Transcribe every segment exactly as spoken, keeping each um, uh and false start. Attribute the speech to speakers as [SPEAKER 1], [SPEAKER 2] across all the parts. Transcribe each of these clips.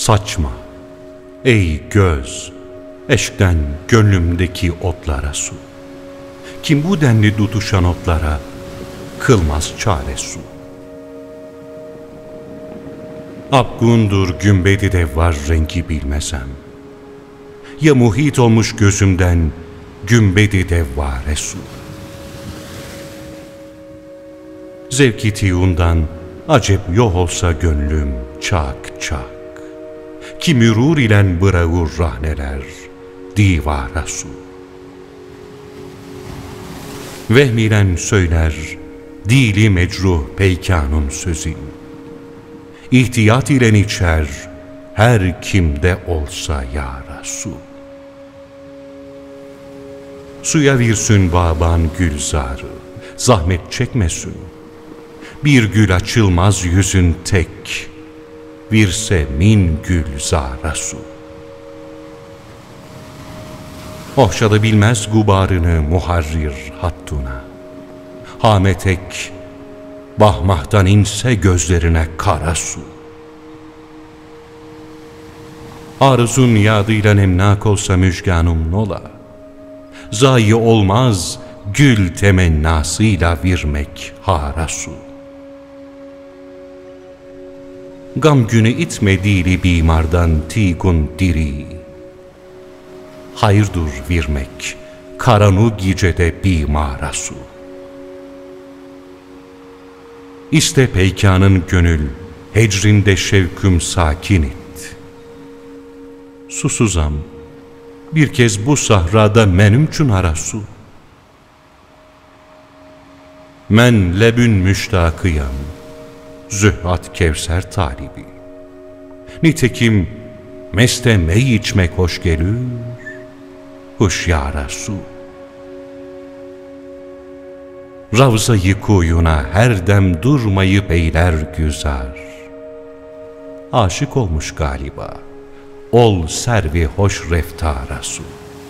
[SPEAKER 1] Saçma, ey göz, eşkten gönlümdeki otlara su. Kim bu denli tutuşan otlara, kılmaz çare su. Abgundur gümbedi de var rengi bilmesem. Ya muhit olmuş gözümden gümbedi de var su. Zevki tiyundan acep yok olsa gönlüm çak çak. Ki mürur ilen bıravur rahneler divara su. Vehmilen söyler dili mecruh peykanun sözü. İhtiyat ile içer her kimde olsa yara su. Suya virsün baban gülzarı, zahmet çekmesin. Bir gül açılmaz yüzün tek, virse min gülzara su. Ohşadı bilmez gubarını muharrir hattuna. Hametek, bahmahtan inse gözlerine kara su. Arzun yadıyla emnak olsa müjganum nola. Zayi olmaz gül temennasıyla virmek hara su. Gam günü itme dili bimardan tigun diri. Hayırdır virmek karanu gecede bimara su. İste peykanın gönül, hecrində şevküm sakin et. Susuzam, bir kez bu sahrada mənim üçün ara su. Mən lebün müştakıyam, zührat kevser talibi. Nitekim meste mey içmek hoş gelir, huşyara su. Ravza-yı kuyuna her dem durmayıp eyler güzar. Aşık olmuş galiba, ol servi hoş reftara su.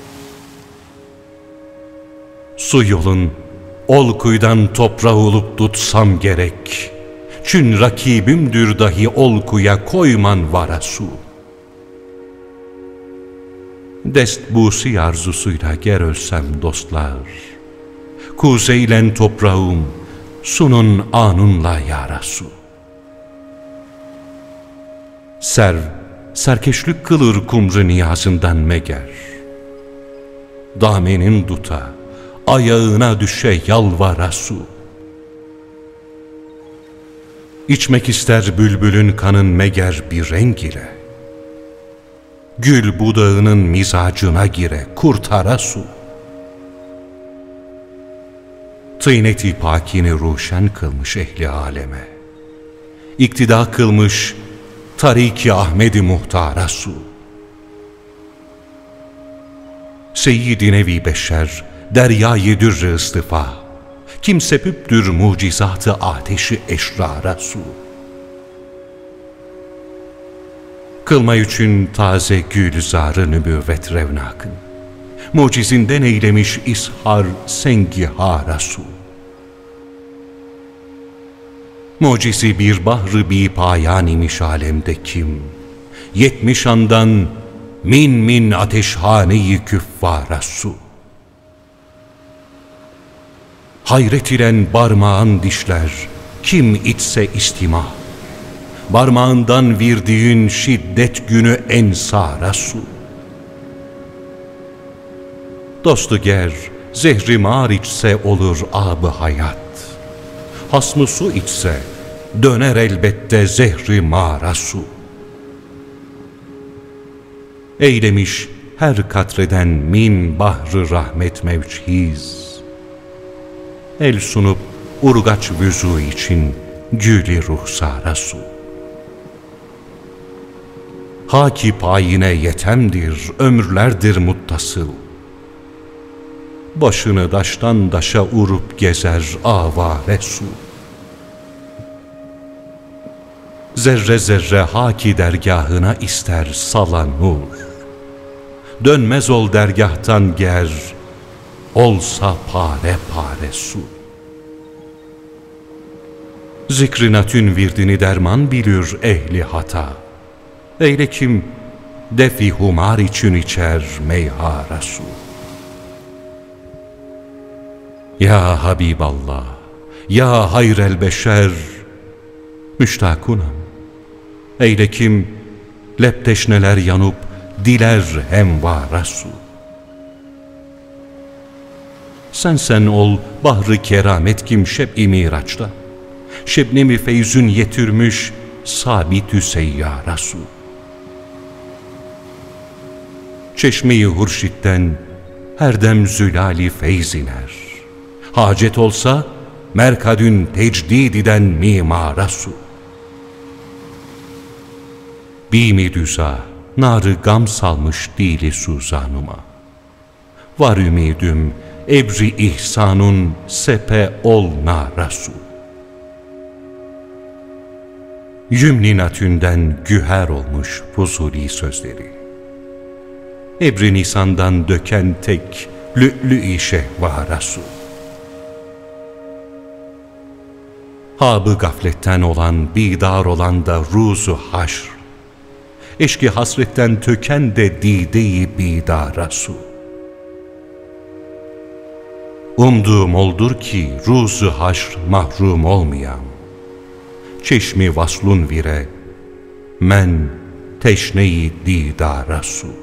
[SPEAKER 1] Su yolun, ol kuyudan toprağı olup tutsam gerek. Çün rakibimdür dahi ol kuya koyman vara su. Destbusi arzusuyla ger ölsem dostlar. Kuzeylen toprağım, sunun anunla yara su. Serv, serkeşlik kılır kumru niyazından meger. Damenin duta, ayağına düşe yalvara su. İçmek ister bülbülün kanın meger bir renk ile. Gül budağının mizacına gire kurtara su. Tıynet-i pakini ruşen kılmış ehli aleme. İktida kılmış tarik-i Ahmed-i muhtara su. Seyyid-i nevi beşer deryayı dürr-i istifa. Kim sepüptür mucizatı ateşi eşrara su. Kılma için taze gülzar-ı nübüvvet revnakın. Mucizinden eylemiş ishar sengihara su. Mucizi bir bahr-ı bi payan imiş alemde kim? Yetmiş andan min min ateşhane-i küffara su. Hayret ilen barmağın dişler, kim içse istima. Barmağından virdiğin şiddet günü ensara su. Dostu ger, zehri mar içse olur ab-ı hayat. Hasmı su içse, döner elbette zehri mara su. Eylemiş her katreden min bahr-ı rahmet mevcihiz. El sunup urgaç vüzu için gül-i ruhsara su. Haki payine yetemdir, ömürlerdir muttasıl. Başını daştan daşa urup gezer avare su. Zerre zerre haki dergahına ister sala nur. Dönmez ol dergahtan ger, olsa pare pare su. Zikrinatün virdini derman bilir ehli hata. Eyle kim defi humar için içer meyhara su. Ya Habiballah, ya hayrel beşer, müştakunam. Eyle kim lepteşneler yanıp diler hemvara su. Sen sen ol bahrı keramet kim şeb-i miraçta, şebnemi feyzün yetirmiş sabit-ü seyyara su. Çeşme-i hurşitten her dem zülali feyz iner. Hacet olsa merkadün tecdid eden mimara su. Bimi düza narı gam salmış dili suzanıma. Var ümidüm ebri ihsanun sepe ol nara su. Yümninatünden güher olmuş fuzuli sözleri. Ebri nisandan döken tek lü'lü-i şehvara su. Habı gafletten olan, bidar olan da ruzu haşr. Eşki hasretten töken de dide-i bidara su. Umduğum oldur ki ruzu haşr mahrum olmayam. Çeşmi vaslun vire, men teşne-i didara su.